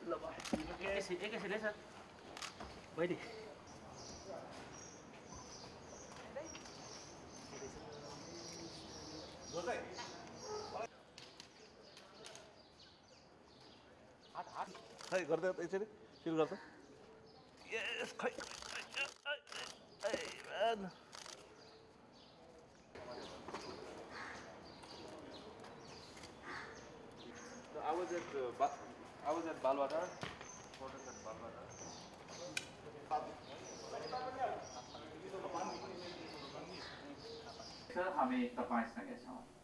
ल भयो एकैछिन है सर बहिनी खै गर्दै यसरी सुरु गर्छ यस खै I was at Balwada. हामी तपाईसँग छौँ